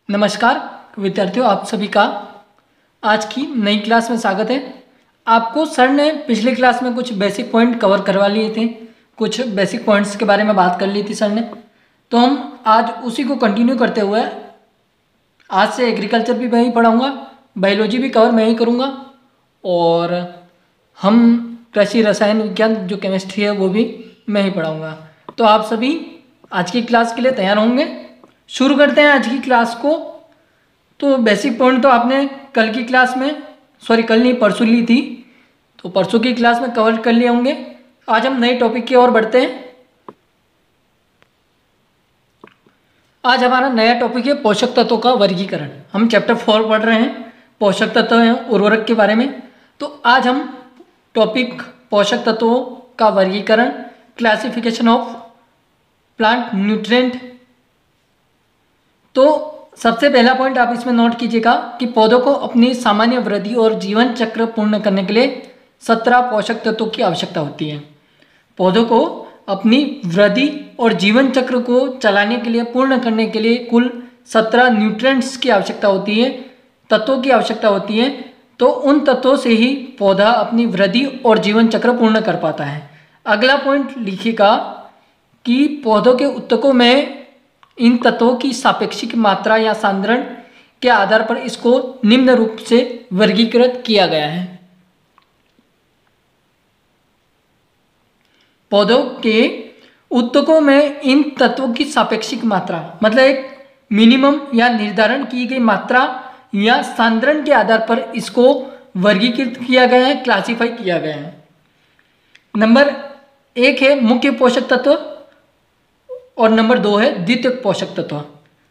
नमस्कार विद्यार्थियों, आप सभी का आज की नई क्लास में स्वागत है। आपको सर ने पिछली क्लास में कुछ बेसिक पॉइंट कवर करवा लिए थे, कुछ बेसिक पॉइंट्स के बारे में बात कर ली थी सर ने, तो हम आज उसी को कंटिन्यू करते हुए आज से एग्रीकल्चर भी मैं ही पढ़ाऊँगा, बायोलॉजी भी कवर मैं ही करूँगा और हम कृषि रसायन विज्ञान जो केमिस्ट्री है वो भी मैं ही पढ़ाऊँगा। तो आप सभी आज की क्लास के लिए तैयार होंगे। शुरू करते हैं आज की क्लास को। तो बेसिक पॉइंट तो आपने कल की क्लास में कल नहीं परसों ली थी, तो परसों की क्लास में कवर कर लिए होंगे। आज हम नए टॉपिक की ओर बढ़ते हैं। आज हमारा नया टॉपिक है पोषक तत्वों का वर्गीकरण। हम चैप्टर 4 पढ़ रहे हैं, पोषक तत्व एवं उर्वरक के बारे में। तो आज हम टॉपिक पोषक तत्वों का वर्गीकरण, क्लासिफिकेशन ऑफ प्लांट न्यूट्रिएंट। तो सबसे पहला पॉइंट आप इसमें नोट कीजिएगा कि पौधों को अपनी सामान्य वृद्धि और जीवन चक्र पूर्ण करने के लिए 17 पोषक तत्वों की आवश्यकता होती है। पौधों को अपनी वृद्धि और जीवन चक्र को चलाने के लिए, पूर्ण करने के लिए कुल 17 न्यूट्रिएंट्स की आवश्यकता होती है, तत्वों की आवश्यकता होती है। तो उन तत्वों से ही पौधा अपनी वृद्धि और जीवन चक्र पूर्ण कर पाता है। अगला पॉइंट लिखिएगा कि पौधों के ऊतकों में इन तत्वों की सापेक्षिक मात्रा या सांद्रण के आधार पर इसको निम्न रूप से वर्गीकृत किया गया है। पौधों के ऊतकों में इन तत्वों की सापेक्षिक मात्रा मतलब एक मिनिमम या निर्धारण की गई मात्रा या सांद्रण के आधार पर इसको वर्गीकृत किया गया है, क्लासिफाई किया गया है। नंबर 1 है मुख्य पोषक तत्व और नंबर 2 है द्वितीयक पोषक तत्व।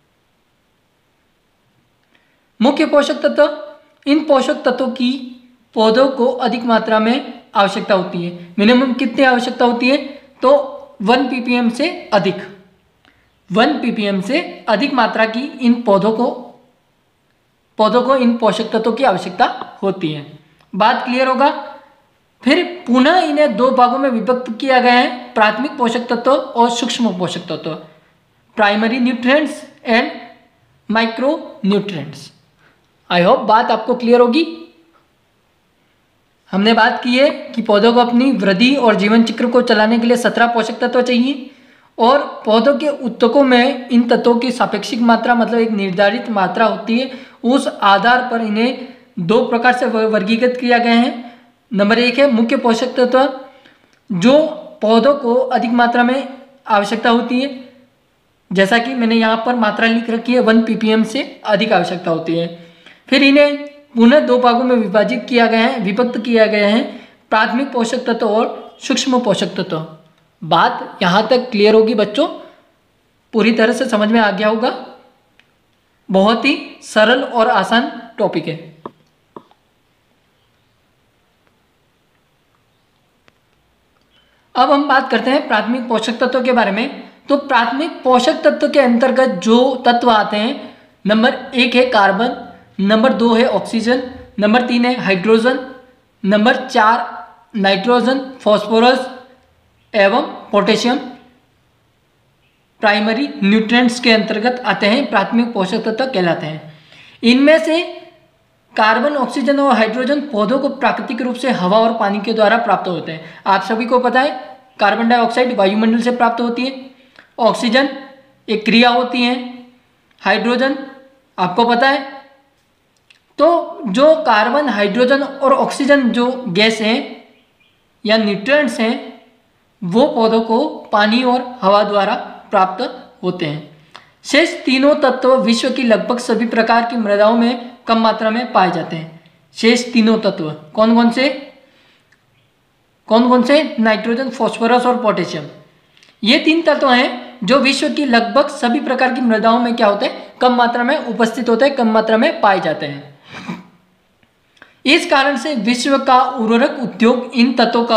मुख्य पोषक तत्व, इन पोषक तत्वों की पौधों को अधिक मात्रा में आवश्यकता होती है। मिनिमम कितनी आवश्यकता होती है? तो 1 ppm से अधिक, 1 ppm से अधिक मात्रा की इन पौधों को इन पोषक तत्वों की आवश्यकता होती है। बात क्लियर होगा? फिर पुनः इन्हें 2 भागों में विभक्त किया गया है, प्राथमिक पोषक तत्व और सूक्ष्म पोषक तत्व, primary nutrients and micro nutrients. I hope बात आपको क्लियर होगी। हमने बात की है कि पौधों को अपनी वृद्धि और जीवन चक्र को चलाने के लिए 17 पोषक तत्व चाहिए और पौधों के ऊतकों में इन तत्वों की सापेक्षिक मात्रा मतलब एक निर्धारित मात्रा होती है। उस आधार पर इन्हें 2 प्रकार से वर्गीकृत किया गया है। नंबर 1 है मुख्य पोषक तत्व, जो पौधों को अधिक मात्रा में आवश्यकता होती है, जैसा कि मैंने यहाँ पर मात्रा लिख रखी है, 1 ppm से अधिक आवश्यकता होती है। फिर इन्हें पुनः 2 भागों में विभाजित किया गया है, विभक्त किया गया है, प्राथमिक पोषक तत्व और सूक्ष्म पोषक तत्व। बात यहाँ तक क्लियर होगी बच्चों? पूरी तरह से समझ में आ गया होगा। बहुत ही सरल और आसान टॉपिक है। अब हम बात करते हैं प्राथमिक पोषक तत्व के बारे में। तो प्राथमिक पोषक तत्व के अंतर्गत जो तत्व आते हैं, नंबर 1 है कार्बन, नंबर 2 है ऑक्सीजन, नंबर 3 है हाइड्रोजन, नंबर 4 नाइट्रोजन, फॉस्फोरस एवं पोटेशियम प्राइमरी न्यूट्रिएंट्स के अंतर्गत आते हैं, प्राथमिक पोषक तत्व कहलाते हैं। इनमें से कार्बन, ऑक्सीजन और हाइड्रोजन पौधों को प्राकृतिक रूप से हवा और पानी के द्वारा प्राप्त होते हैं। आप सभी को पता है कार्बन डाइऑक्साइड वायुमंडल से प्राप्त होती है, ऑक्सीजन एक क्रिया होती है, हाइड्रोजन आपको पता है। तो जो कार्बन, हाइड्रोजन और ऑक्सीजन जो गैस हैं या न्यूट्रिएंट्स हैं, वो पौधों को पानी और हवा द्वारा प्राप्त होते हैं। शेष तीनों तत्व विश्व की लगभग सभी प्रकार की मृदाओं में कम मात्रा में पाए जाते हैं। शेष तीनों तत्व कौन कौन से? नाइट्रोजन, फॉस्फोरस और पोटेशियम। ये 3 तत्व हैं जो विश्व की लगभग सभी प्रकार की मृदाओं में क्या होते हैं? कम मात्रा में उपस्थित होते हैं, कम मात्रा में पाए जाते हैं। इस कारण से विश्व का उर्वरक उद्योग इन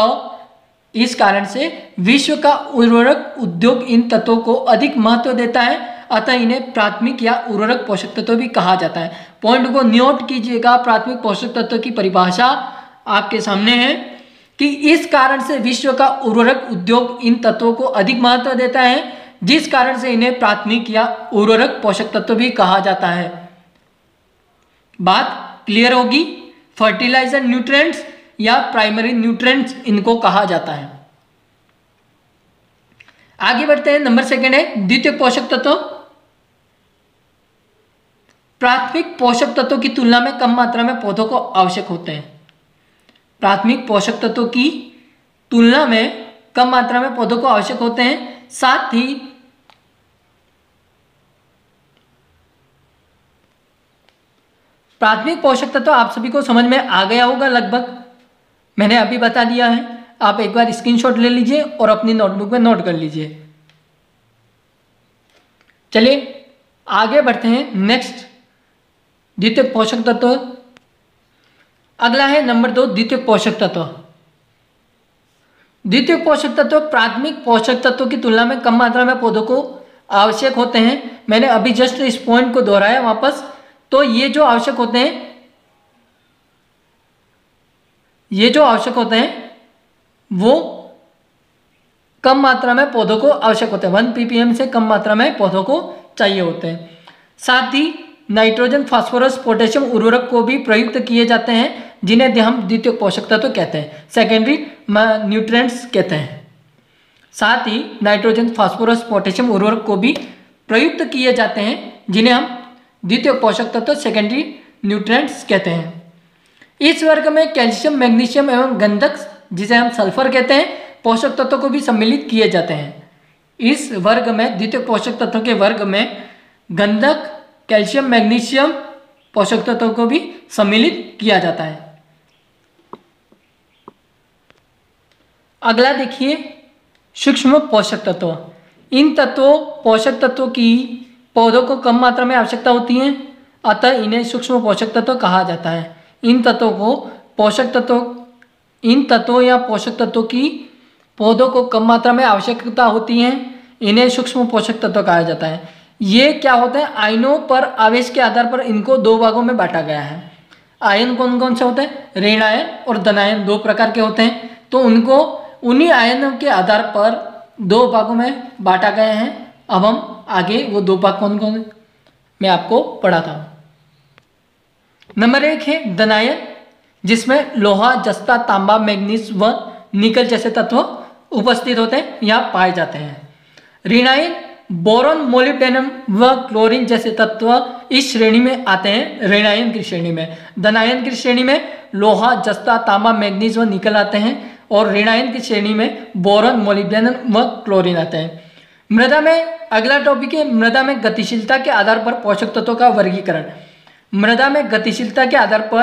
तत्वों को अधिक महत्व देता है, अतः इन्हें प्राथमिक या उर्वरक पोषक तत्व भी कहा जाता है। पॉइंट को नोट कीजिएगा, प्राथमिक पोषक तत्व की परिभाषा आपके सामने है कि इस कारण से विश्व का उर्वरक उद्योग इन तत्वों को अधिक महत्व देता है, जिस कारण से इन्हें प्राथमिक या उर्वरक पोषक तत्व भी कहा जाता है। बात क्लियर होगी? फर्टिलाइजर न्यूट्रिएंट्स या प्राइमरी न्यूट्रिएंट्स इनको कहा जाता है। आगे बढ़ते हैं। नंबर सेकंड है द्वितीयक पोषक तत्व। प्राथमिक पोषक तत्वों की तुलना में कम मात्रा में पौधों को आवश्यक होते हैं। प्राथमिक पोषक तत्वों की तुलना में कम मात्रा में पौधों को आवश्यक होते हैं। साथ ही प्राथमिक पोषक तत्व आप सभी को समझ में आ गया होगा लगभग, मैंने अभी बता दिया है। आप एक बार स्क्रीनशॉट ले लीजिए और अपनी नोटबुक में नोट कर लीजिए। चलिए आगे बढ़ते हैं। नेक्स्ट द्वितीयक पोषक तत्व। अगला है नंबर 2 द्वितीयक पोषक तत्व। द्वितीयक पोषक तत्व प्राथमिक पोषक तत्वों की तुलना में कम मात्रा में पौधों को आवश्यक होते हैं। मैंने अभी जस्ट इस पॉइंट को दोहराया वापस। तो ये जो आवश्यक होते हैं वो कम मात्रा में पौधों को आवश्यक होते हैं। 1 ppm से कम मात्रा में पौधों को चाहिए होते हैं। साथ ही नाइट्रोजन, फास्फोरस, पोटेशियम उर्वरक को भी प्रयुक्त किए जाते हैं, जिन्हें हम द्वितीयक पोषक तत्व कहते हैं, सेकेंडरी न्यूट्रिएंट्स कहते हैं। साथ ही नाइट्रोजन, फास्फोरस, पोटेशियम उर्वरक को भी प्रयुक्त किए जाते हैं, जिन्हें हम द्वितीयक पोषक तत्व, सेकेंडरी न्यूट्रिएंट्स कहते हैं। इस वर्ग में कैल्शियम, मैग्नीशियम एवं गंधक, जिसे हम सल्फर कहते हैं, पोषक तत्वों को भी सम्मिलित किए जाते हैं। इस वर्ग में, द्वितीयक पोषक तत्वों के वर्ग में गंधक, कैल्शियम, मैग्नीशियम पोषक तत्वों को भी सम्मिलित किया जाता है। अगला देखिए सूक्ष्म पोषक तत्व। इन पोषक तत्वों की पौधों को कम मात्रा में आवश्यकता होती है, अतः इन्हें सूक्ष्म पोषक तत्व कहा जाता है। इन तत्वों या पोषक तत्वों की पौधों को कम मात्रा में आवश्यकता होती है, इन्हें सूक्ष्म पोषक तत्व कहा जाता है। ये क्या होता है? आयनों पर आवेश के आधार पर इनको 2 भागों में बांटा गया है। आयन कौन कौन से होते हैं? ऋण आयन और धन आयन 2 प्रकार के होते हैं। तो उनको उन्हीं आयनों के आधार पर 2 भागों में बांटा गया है। अब हम आगे वो 2 भाग कौन कौन मैं आपको पढ़ाता हूँ। नंबर 1 है धन आयन, जिसमें लोहा, जस्ता, तांबा, मैग्नीज व निकल जैसे तत्व उपस्थित होते हैं या पाए जाते हैं। ऋण आयन बोरॉन, मोलिब्डेनम व क्लोरीन जैसे तत्व इस श्रेणी में आते हैं, ऋण आयन की श्रेणी में। धन आयन की श्रेणी में लोहा, जस्ता, तांबा, मैग्नीज व निकल आते हैं और ऋण आयन की श्रेणी में बोरॉन, मोलिब्डेनम व क्लोरीन आते हैं। मृदा में अगला टॉपिक है मृदा में गतिशीलता के आधार पर पोषक तत्वों का वर्गीकरण। मृदा में गतिशीलता के आधार पर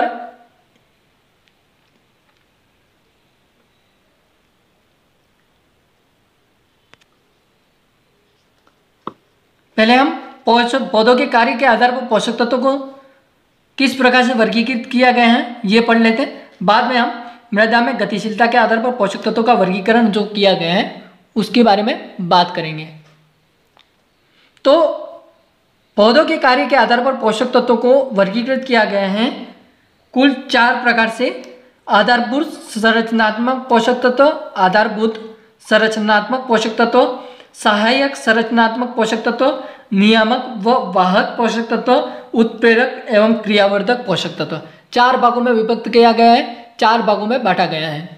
पहले हम पौधों के कार्य के आधार पर पोषक तत्वों को किस प्रकार से वर्गीकृत किया गया है ये पढ़ लेते हैं। बाद में हम मृदा में गतिशीलता के आधार पर पोषक तत्वों का वर्गीकरण जो किया गया है उसके बारे में बात करेंगे। तो पौधों के कार्य के आधार पर पोषक तत्वों को वर्गीकृत किया गया है कुल 4 प्रकार से। आधारभूत संरचनात्मक पोषक तत्व, आधारभूत संरचनात्मक पोषक तत्व, सहायक संरचनात्मक पोषक तत्व, नियामक व वाहक पोषक तत्व, उत्प्रेरक एवं क्रियावर्धक पोषक तत्व। 4 भागों में विभक्त किया गया है, 4 भागों में बांटा गया है।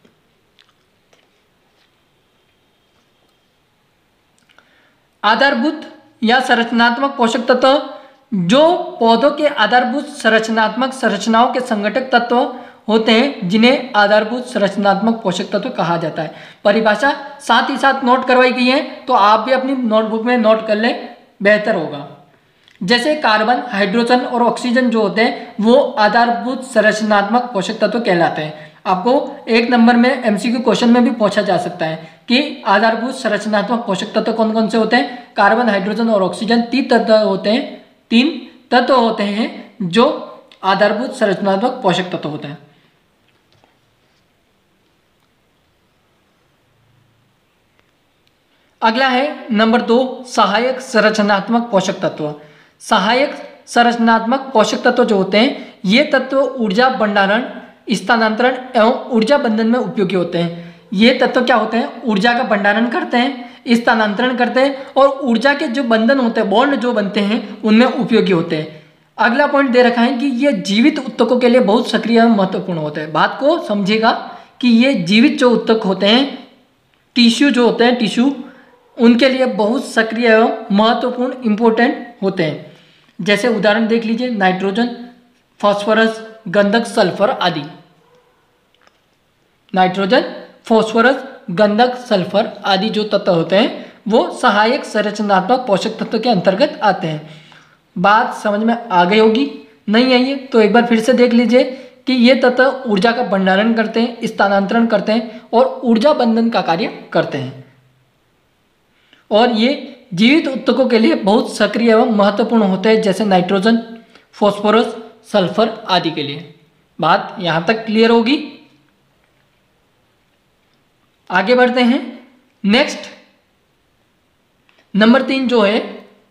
आधारभूत या संरचनात्मक पोषक तत्व जो पौधों के आधारभूत संरचनात्मक संरचनाओं के संगठक तत्व होते हैं, जिन्हें आधारभूत संरचनात्मक पोषक तत्व कहा जाता है। परिभाषा साथ ही साथ नोट करवाई गई है, तो आप भी अपनी नोटबुक में नोट कर लें, बेहतर होगा। जैसे कार्बन, हाइड्रोजन और ऑक्सीजन जो होते हैं वो आधारभूत संरचनात्मक पोषक तत्व कहलाते हैं। आपको 1 नंबर में एमसीक्यू क्वेश्चन में भी पूछा जा सकता है कि आधारभूत संरचनात्मक पोषक तत्व कौन कौन से होते हैं। कार्बन, हाइड्रोजन और ऑक्सीजन 3 तत्व होते हैं जो आधारभूत संरचनात्मक पोषक तत्व होते हैं। अगला है नंबर 2 सहायक संरचनात्मक पोषक तत्व। सहायक संरचनात्मक पोषक तत्व जो होते हैं ये तत्व ऊर्जा भंडारण, स्थानांतरण एवं ऊर्जा बंधन में उपयोगी होते हैं। ये तत्व क्या होते हैं? ऊर्जा का भंडारण करते हैं स्थानांतरण करते हैं और ऊर्जा के जो बंधन होते हैं, बॉन्ड जो बनते हैं, उनमें उपयोगी होते हैं। अगला पॉइंट दे रखा है कि ये जीवित ऊतकों के लिए बहुत सक्रिय और महत्वपूर्ण होते हैं। बात को समझिएगा कि ये जीवित जो ऊतक होते हैं, टिश्यू जो होते हैं, टिश्यू, उनके लिए बहुत सक्रिय एवं महत्वपूर्ण इंपॉर्टेंट होते हैं। जैसे उदाहरण देख लीजिए, नाइट्रोजन, फास्फोरस, गंधक, सल्फर आदि। नाइट्रोजन, फास्फोरस, गंधक, सल्फर आदि जो तत्व होते हैं वो सहायक संरचनात्मक पोषक तत्व के अंतर्गत आते हैं। बात समझ में आ गई होगी, नहीं आई है तो एक बार फिर से देख लीजिए कि ये तत्व ऊर्जा का भंडारण करते हैं, स्थानांतरण करते हैं और ऊर्जा बंधन का कार्य करते हैं, और ये जीवित ऊतकों के लिए बहुत सक्रिय एवं महत्वपूर्ण होते हैं, जैसे नाइट्रोजन, फास्फोरस, सल्फर आदि के लिए। बात यहाँ तक क्लियर होगी। आगे बढ़ते हैं। नेक्स्ट नंबर 3 जो है,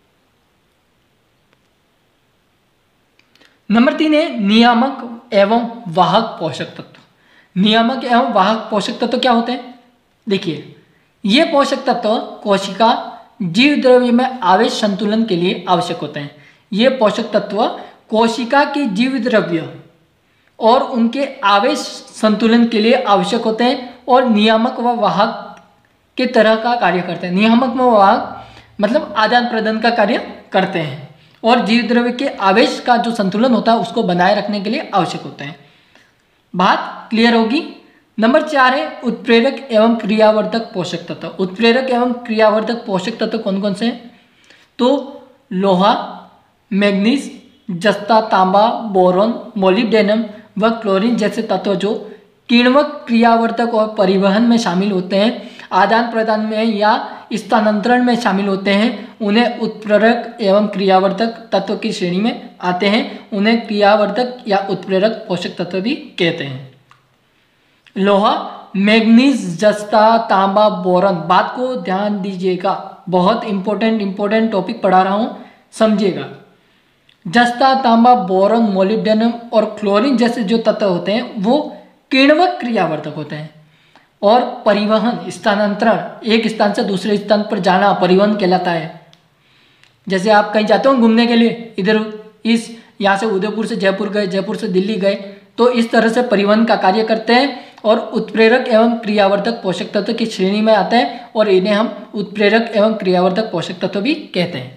नंबर 3 है नियामक एवं वाहक पोषक तत्व। नियामक एवं वाहक पोषक तत्व क्या होते हैं? देखिए, ये पोषक तत्व कोशिका जीव द्रव्य में आवेश संतुलन के लिए आवश्यक होते हैं। ये पोषक तत्व कोशिका की जीव द्रव्य और उनके आवेश संतुलन के लिए आवश्यक होते हैं और नियामक व वाहक के तरह का कार्य करते हैं। नियामक व वाहक मतलब आदान प्रदान का कार्य करते हैं और जीव द्रव्य के आवेश का जो संतुलन होता है उसको बनाए रखने के लिए आवश्यक होते हैं। बात क्लियर होगी। नंबर 4 है उत्प्रेरक एवं क्रियावर्धक पोषक तत्व। उत्प्रेरक एवं क्रियावर्धक पोषक तत्व कौन कौन से हैं? तो लोहा, मैग्नीज, जस्ता, तांबा, बोरॉन, मोलिब्डेनम व क्लोरीन जैसे तत्व जो किण्वक, क्रियावर्धक और परिवहन में शामिल होते हैं, आदान प्रदान में या स्थानांतरण में शामिल होते हैं, उन्हें उत्प्रेरक एवं क्रियावर्धक तत्व की श्रेणी में आते हैं। उन्हें क्रियावर्धक या उत्प्रेरक पोषक तत्व भी कहते हैं। लोहा, मैग्नीज, जस्ता, तांबा, बोरॉन। बात को ध्यान दीजिएगा, बहुत इंपॉर्टेंट टॉपिक पढ़ा रहा हूँ, समझिएगा। जस्ता, तांबा, बोरॉन, मोलिब्डेनम और क्लोरीन जैसे जो तत्व होते हैं वो किण्वक क्रियावर्धक होते हैं और परिवहन, स्थानांतरण, एक स्थान से दूसरे स्थान पर जाना परिवहन कहलाता है। जैसे आप कहीं जाते हो घूमने के लिए, इधर इस यहाँ से उदयपुर से जयपुर गए, जयपुर से दिल्ली गए, तो इस तरह से परिवहन का कार्य करते हैं और उत्प्रेरक एवं क्रियावर्धक पोषक तत्व की श्रेणी में आते हैं और इन्हें हम उत्प्रेरक एवं क्रियावर्धक पोषक तत्व भी कहते हैं।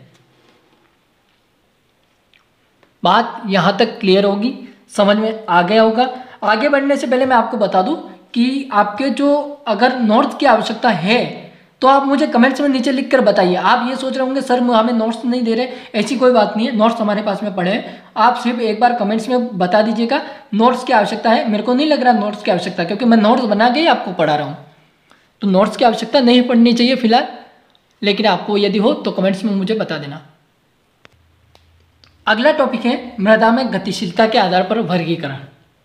बात यहाँ तक क्लियर होगी, समझ में आ गया होगा। आगे बढ़ने से पहले मैं आपको बता दूं कि आपके जो अगर नोट्स की आवश्यकता है तो आप मुझे कमेंट्स में नीचे लिखकर बताइए। आप ये सोच रहे होंगे सर हमें नोट्स नहीं दे रहे, ऐसी कोई बात नहीं है, नोट्स हमारे पास में पड़े हैं। आप सिर्फ एक बार कमेंट्स में बता दीजिएगा नोट्स की आवश्यकता है। मेरे को नहीं लग रहा नोट्स की आवश्यकता, क्योंकि मैं नोट्स बना के ही आपको पढ़ा रहा हूँ, तो नोट्स की आवश्यकता नहीं पड़नी चाहिए फिलहाल, लेकिन आपको यदि हो तो कमेंट्स में मुझे बता देना। अगला टॉपिक है मृदा में गतिशीलता के आधार पर वर्गीकरण।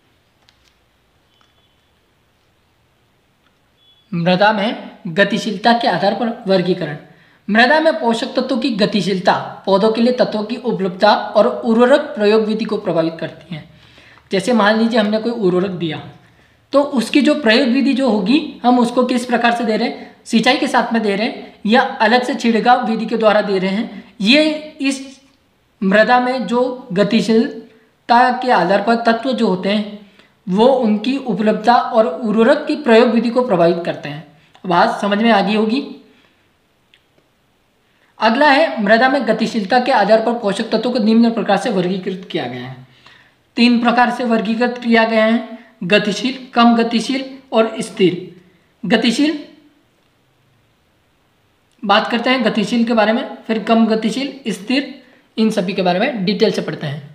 मृदा में गतिशीलता के आधार पर वर्गीकरण। मृदा में पोषक तत्वों की गतिशीलता पौधों के लिए तत्वों की उपलब्धता और उर्वरक प्रयोग विधि को प्रभावित करती है। जैसे मान लीजिए हमने कोई उर्वरक दिया, तो उसकी जो प्रयोग विधि जो होगी हम उसको किस प्रकार से दे रहे हैं, सिंचाई के साथ में दे रहे हैं या अलग से छिड़काव विधि के द्वारा दे रहे हैं। ये इस मृदा में जो गतिशीलता के आधार पर तत्व जो होते हैं वो उनकी उपलब्धता और उर्वरक की प्रयोग विधि को प्रभावित करते हैं। बात समझ में आ गई होगी। अगला है मृदा में गतिशीलता के आधार पर पोषक तत्वों को निम्न प्रकार से वर्गीकृत किया गया है। 3 प्रकार से वर्गीकृत किया गया है: गतिशील, कम गतिशील और स्थिर। गतिशील बात करते हैं गतिशील के बारे में, फिर कम गतिशील, स्थिर, इन सभी के बारे में डिटेल से पढ़ते हैं।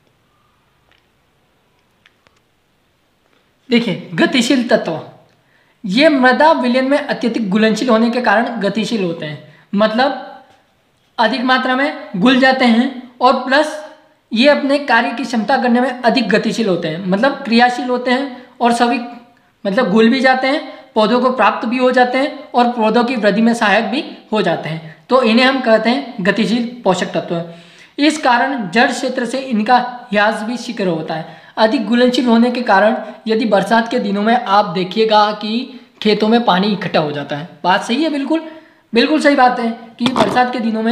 देखिए, गतिशील तत्व ये मृदा विलयन में अत्यधिक घुलनशील होने के कारण गतिशील होते हैं, मतलब अधिक मात्रा में घुल जाते हैं और प्लस ये अपने कार्य की क्षमता करने में अधिक गतिशील होते हैं, मतलब क्रियाशील होते हैं और सभी मतलब घुल भी जाते हैं, पौधों को प्राप्त भी हो जाते हैं और पौधों की वृद्धि में सहायक भी हो जाते हैं। तो इन्हें हम कहते हैं गतिशील पोषक तत्व। इस कारण जड़ क्षेत्र से इनका ह्रास भी शीघ्र होता है। अधिक घुलनशील होने के कारण यदि बरसात के दिनों में आप देखिएगा कि खेतों में पानी इकट्ठा हो जाता है। बात सही है बिल्कुल। बिल्कुल सही बात है कि बरसात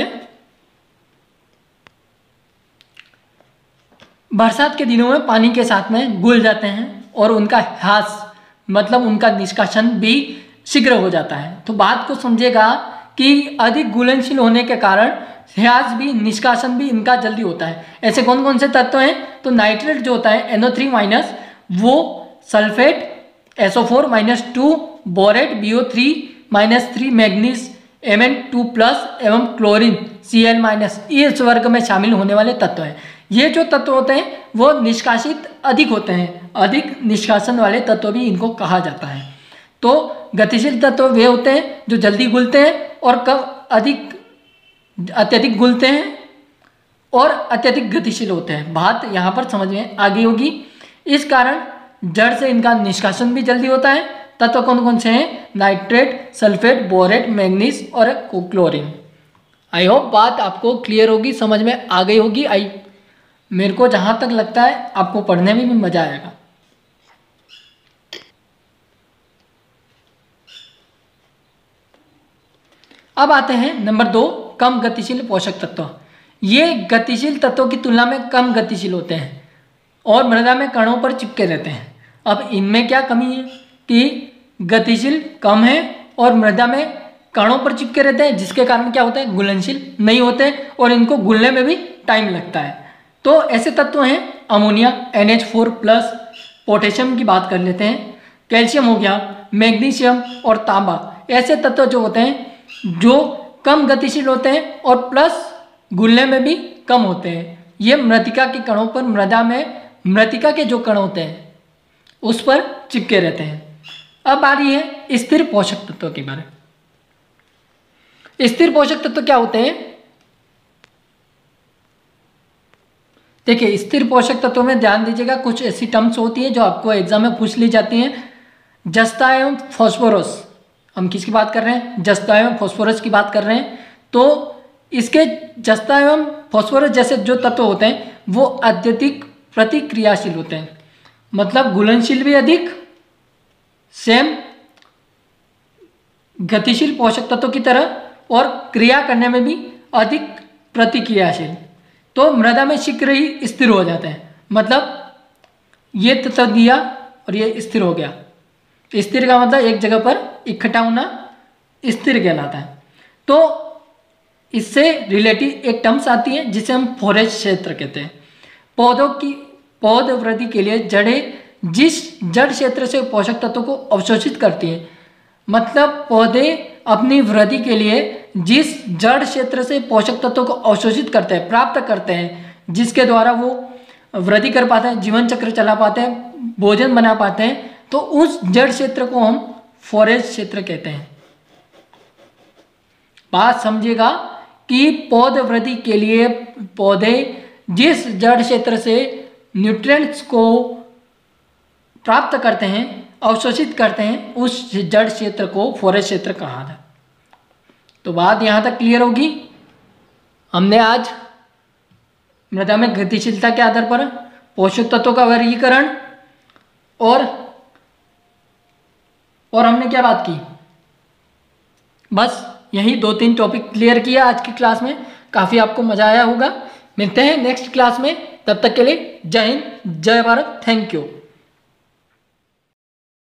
के दिनों में पानी के साथ में घुल जाते हैं और उनका ह्रास मतलब उनका निष्कासन भी शीघ्र हो जाता है। तो बात को समझेगा कि अधिक घुलनशील होने के कारण ह्रास भी निष्कासन भी इनका जल्दी होता है। ऐसे कौन कौन से तत्व हैं? तो नाइट्रेट जो होता है NO3 माइनस, वो sulphate SO4-2, borate BO3-3, manganese Mn2 plus एवं क्लोरीन Cl-, इस वर्ग में शामिल होने वाले तत्व हैं। ये जो तत्व होते हैं वो निष्कासित अधिक होते हैं, अधिक निष्कासन वाले तत्व भी इनको कहा जाता है। तो गतिशील तत्व वे होते हैं जो जल्दी घुलते हैं और कब अत्यधिक घुलते हैं और अत्यधिक गतिशील होते हैं। बात यहाँ पर समझ में आ गई होगी। इस कारण जड़ से इनका निष्कासन भी जल्दी होता है। तत्व कौन कौन से हैं? नाइट्रेट, सल्फेट, बोरेट, मैग्नीज और क्लोरीन। आई होप बात आपको क्लियर होगी, समझ में आ गई होगी। मेरे को जहाँ तक लगता है आपको पढ़ने में भी मजा आएगा। अब आते हैं नंबर 2, कम गतिशील पोषक तत्व। ये गतिशील तत्वों की तुलना में कम गतिशील होते हैं और मृदा में कणों पर चिपके रहते हैं। अब इनमें क्या कमी है कि गतिशील कम है और मृदा में कणों पर चिपके रहते हैं, जिसके कारण क्या होता है? घुलनशील नहीं होते और इनको घुलने में भी टाइम लगता है। तो ऐसे तत्व हैं अमोनिया NH4+, पोटेशियम की बात कर लेते हैं, कैल्शियम हो गया, मैग्नीशियम और तांबा। ऐसे तत्व जो होते हैं जो कम गतिशील होते हैं और प्लस घुलने में भी कम होते हैं। ये मृतिका के कणों पर, मृदा में मृतिका के जो कण होते हैं उस पर चिपके रहते हैं। अब आ रही है स्थिर पोषक तत्वों के बारे में। स्थिर पोषक तत्व क्या होते हैं? देखिए, स्थिर पोषक तत्वों में ध्यान दीजिएगा, कुछ ऐसी टर्म्स होती है जो आपको एग्जाम में पूछ ली जाती हैं। जस्ता एवं फॉस्फोरस, हम किसकी बात कर रहे हैं? जस्ता एवं फॉस्फोरस की बात कर रहे हैं। तो इसके जस्ता एवं फॉस्फोरस जैसे जो तत्व होते हैं वो अत्यधिक प्रतिक्रियाशील होते हैं, मतलब घुलनशील भी अधिक, सेम गतिशील पोषक तत्वों की तरह, और क्रिया करने में भी अधिक प्रतिक्रियाशील। तो मृदा में शीघ्र ही स्थिर हो जाते हैं, मतलब ये तत्व दिया और ये स्थिर हो गया। स्थिर का मतलब एक जगह पर इकट्ठा होना स्थिर कहलाता है। तो इससे रिलेटिव एक टर्म्स आती है जिसे हम फोरेज क्षेत्र कहते हैं। पौध वृद्धि के लिए जड़ें जिस जड़ क्षेत्र से पोषक तत्वों को अवशोषित करती हैं, मतलब पौधे अपनी वृद्धि के लिए जिस जड़ क्षेत्र से पोषक तत्वों को अवशोषित करते हैं, प्राप्त करते हैं, जिसके द्वारा वो वृद्धि कर पाते हैं, जीवन चक्र चला पाते हैं, भोजन बना पाते हैं, तो उस जड़ क्षेत्र को हम फोरेज क्षेत्र कहते हैं। बात समझिएगा कि पौध वृद्धि के लिए पौधे जिस जड़ क्षेत्र से न्यूट्रिएंट्स को प्राप्त करते हैं, अवशोषित करते हैं, उस जड़ क्षेत्र को फोरेज क्षेत्र कहा जाता है। तो बात यहाँ तक क्लियर होगी। हमने आज मृदा में गतिशीलता के आधार पर पोषक तत्वों का वर्गीकरण और हमने क्या बात की, बस यही 2-3 टॉपिक क्लियर किया आज की क्लास में। काफ़ी आपको मजा आया होगा। मिलते हैं नेक्स्ट क्लास में, तब तक के लिए जय हिंद, जय भारत, थैंक यू।